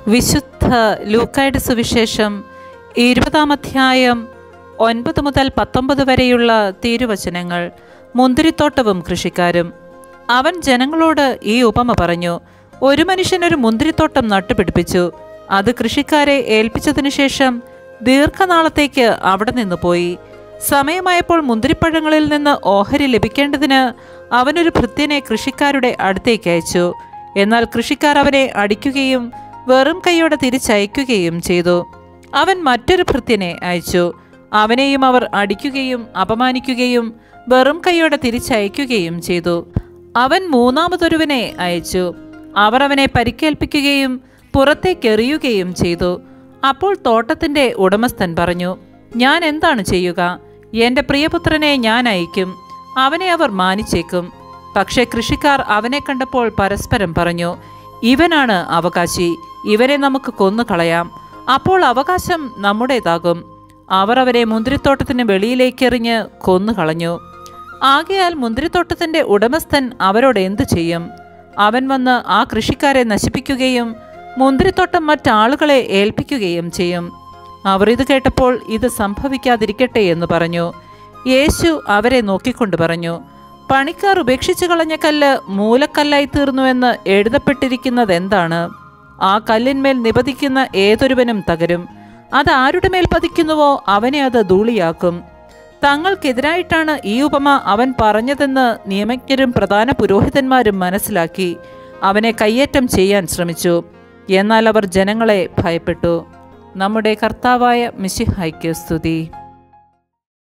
വിശുദ്ധ ലൂക്കായുടെ സുവിശേഷം 20-ാം അധ്യായം 9 മുതൽ 19 വരെയുള്ള തിരുവചനങ്ങൾ. മുന്തിരിത്തോട്ടവും കൃഷിക്കാരും. അവൻ ജനങ്ങളോട് ഈ ഉപമ പറഞ്ഞു. ഒരു മനുഷ്യൻ ഒരു മുന്തിരിത്തോട്ടം നട്ടുപിടിപ്പിച്ചു. അത് കൃഷിക്കാരെ ഏൽപ്പിച്ചതിനു ശേഷം ദീർഘനാളത്തേക്ക് അവിടെ നിന്ന് പോയി. സമയമായപ്പോൾ മുന്തിരിപ്പഴങ്ങളിൽ നിന്ന് ഓഹരി ലഭിക്കേണ്ടതിന് അവനൊരു ഭൃത്യനെ കൃഷിക്കാരുടെ അടുത്തേക്ക് അയച്ചു. എന്നാൽ കൃഷിക്കാർ അവനെ അടിക്കുകയും വെറും കൈയോടെ തിരിച്ചയക്കുകയും ചെയ്തു. അവൻ മറ്റൊരു ഭൃത്യനെ അയച്ചു. അവനെയും അവർ അടിക്കുകയും അപമാനിക്കുകയും വെറും കൈയോടെ തിരിച്ചയക്കുകയും ചെയ്തു. അവൻ മൂന്നാമതൊരുവനെ അയച്ചു. അവർ അവനെ പരിക്കേൽപ്പിക്കുകയും പുറത്തേക്കെറിയുകയും ചെയ്തു. അപ്പോൾ തോട്ടത്തിൻ്റെ ഉടമസ്ഥൻ പറഞ്ഞു, ഞാൻ എന്താണ് ചെയ്യുക? എൻ്റെ പ്രിയപുത്രനെ ഞാൻ അയക്കും, അവനെ അവർ മാനിച്ചേക്കും. പക്ഷേ കൃഷിക്കാർ അവനെ കണ്ടപ്പോൾ പരസ്പരം പറഞ്ഞു, ഇവനാണ് അവകാശി, ഇവരെ നമുക്ക് കൊന്നുകളയാം, അപ്പോൾ അവകാശം നമ്മുടേതാകും. അവർ അവരെ മുന്തിരിത്തോട്ടത്തിന് വെളിയിലേക്കെറിഞ്ഞ് കൊന്നുകളഞ്ഞു. ആകയാൽ മുന്തിരിത്തോട്ടത്തിൻ്റെ ഉടമസ്ഥൻ അവരോട് എന്തു ചെയ്യും? അവൻ വന്ന് ആ കൃഷിക്കാരെ നശിപ്പിക്കുകയും മുന്തിരിത്തോട്ടം മറ്റാളുകളെ ഏൽപ്പിക്കുകയും ചെയ്യും. അവർ ഇത് കേട്ടപ്പോൾ ഇത് സംഭവിക്കാതിരിക്കട്ടെ എന്ന് പറഞ്ഞു. യേശു അവരെ നോക്കിക്കൊണ്ട് പറഞ്ഞു, പണിക്കാർ ഉപേക്ഷിച്ചു കളഞ്ഞ കല്ല് മൂലക്കല്ലായി തീർന്നുവെന്ന് എഴുതപ്പെട്ടിരിക്കുന്നത് എന്താണ്? ആ കല്ലിന്മേൽ നിപതിക്കുന്ന ഏതൊരുവനും തകരും. അത് ആരുടെ മേൽ പതിക്കുന്നുവോ അവനെ അത് ധൂളിയാക്കും. തങ്ങൾക്കെതിരായിട്ടാണ് ഈ ഉപമ അവൻ പറഞ്ഞതെന്ന് നിയമജ്ഞരും പ്രധാന പുരോഹിതന്മാരും മനസ്സിലാക്കി അവനെ കയ്യേറ്റം ചെയ്യാൻ ശ്രമിച്ചു. എന്നാൽ അവർ ജനങ്ങളെ ഭയപ്പെട്ടു. നമ്മുടെ കർത്താവായ മിശിഹായ്ക്ക് സ്തുതി.